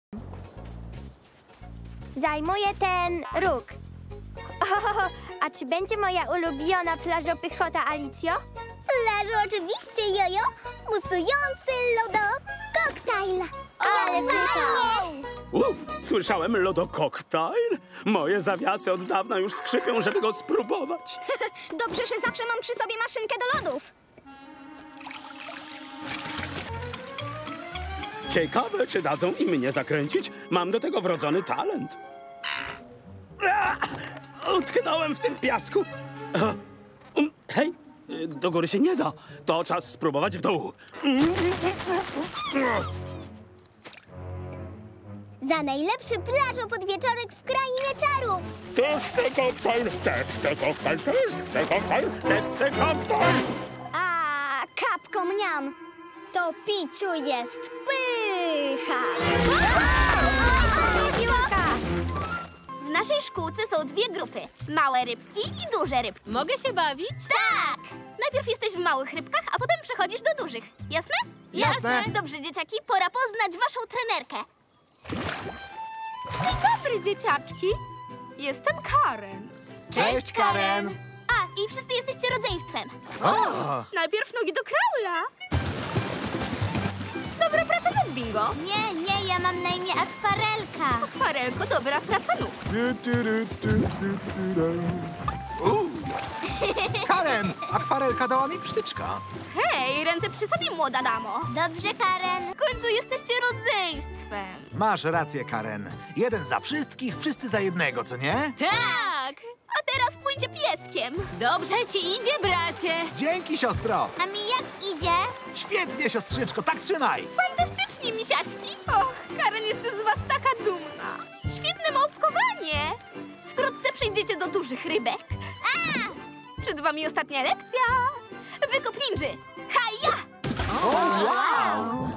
Zajmuję ten róg. A czy będzie moja ulubiona plażopychota, Alicjo? Plażo, oczywiście, Jojo. Musujący lodokoktajl. Ale fajnie! Słyszałem lodokoktajl? Moje zawiasy od dawna już skrzypią, żeby go spróbować. Dobrze, że zawsze mam przy sobie maszynkę do lodów. Ciekawe, czy dadzą i mnie zakręcić. Mam do tego wrodzony talent. Utknąłem w tym piasku. Hej, do góry się nie da. To czas spróbować w dół. Za najlepszy plażopodwieczorek w krainie czarów. Też chcę koktajl, też chcę koktajl, też chcę koktajl, też chcę koktajl. A kapko mniam. To piciu jest pycha. W naszej szkółce są dwie grupy. Małe rybki i duże rybki. Mogę się bawić? Tak! Najpierw jesteś w małych rybkach, a potem przechodzisz do dużych. Jasne? Jasne. Dobrze, dzieciaki, pora poznać waszą trenerkę. Dzień dobry, dzieciaczki. Jestem Karen. Cześć, Karen! A, i wszyscy jesteście rodzeństwem. Najpierw nogi do kraula. Dobra praca nóg, bingo. Nie, ja mam na imię Akwarelka. Akwarelko, dobra praca nóg. Karen, akwarelka dała mi przytyczka. Hej, ręce przy sobie, młoda damo. Dobrze, Karen. W końcu jesteście rodzeństwem. Masz rację, Karen. Jeden za wszystkich, wszyscy za jednego, co nie? Tak. A teraz pójdzie pieskiem. Dobrze ci idzie, bracie. Dzięki, siostro. A mi jak idzie? Świetnie, siostrzyczko, tak trzymaj. Fantastycznie, misiaczki. Och, Karen jest z was taka dumna. Świetne małpkowanie. Wkrótce przejdziecie do dużych rybek. Przed wami ostatnia lekcja. Wykop ninży. Haja! O, wow!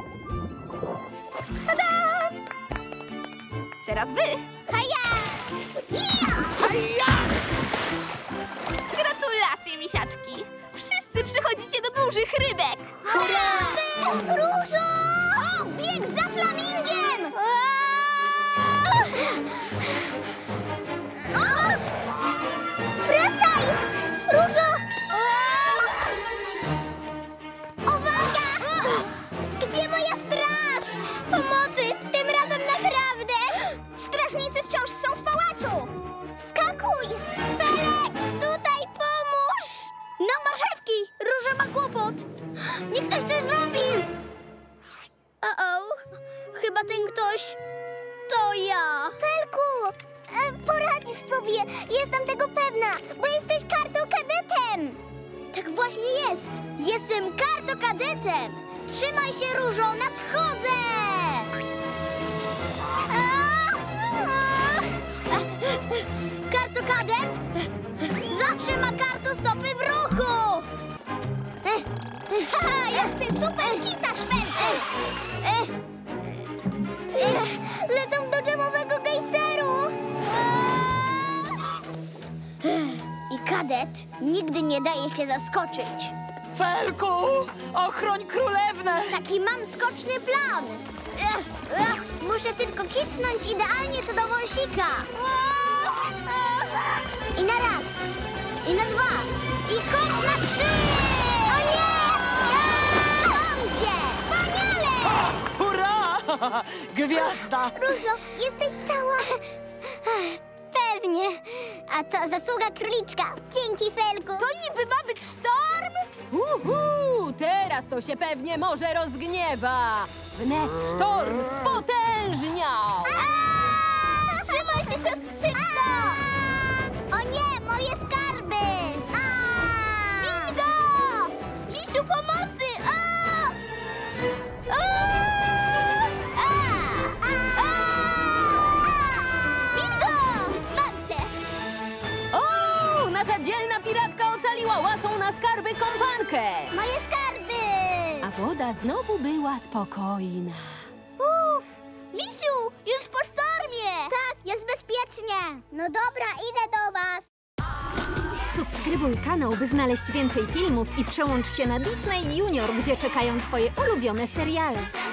Tada! Teraz wy. Haja! Gratulacje, misiaczki. Wszyscy przychodzicie do dużych rybek. Hurra! Różo! O, bieg za flamingiem! Wracaj! Różo! Uwaga! Gdzie moja straż? Pomocy! Tym razem naprawdę! Strażnicy wciąż są w pałacu! Wskakuj! Felek, tutaj pomóż! No marchewki! Róża ma kłopot! Niech ktoś coś zrobi! Chyba ten ktoś to ja! Felku! Poradzisz sobie! Jestem tego pewna, bo jesteś kartokadetem! Tak właśnie jest! Jestem kartokadetem! Trzymaj się, Różo, nadchodzę! Kartokadet zawsze ma kartostopy w ruchu! Haha, jak ty super kicasz, Felku! Lecę do dżemowego gejseru! I kadet nigdy nie daje się zaskoczyć. Felku, ochroń królewnę. Taki mam skoczny plan. Muszę tylko kicnąć idealnie co do wąsika. I na raz, i na dwa, i hop na trzy! O nie! Mam cię! Wspaniale! Hurra! Gwiazda. Różo, jesteś cała? Pewnie. A to zasługa króliczka. Dzięki, Felku. To niby ma być sztorm? Teraz to się pewnie może rozgniewa. Wnet sztorm spotężniał. Trzymaj się, siostrzyczko! O nie, moje skarby! Bingo! Misiu, pomocy! Bingo! Mam cię! O, nasza dzielna piratka ocaliła łasą na skarby kompankę. Moje skarby! A woda znowu była spokojna. Misiu, już po sztormie! Tak, jest bezpiecznie. No dobra, idę do was. Subskrybuj kanał, by znaleźć więcej filmów i przełącz się na Disney Junior, gdzie czekają twoje ulubione seriale.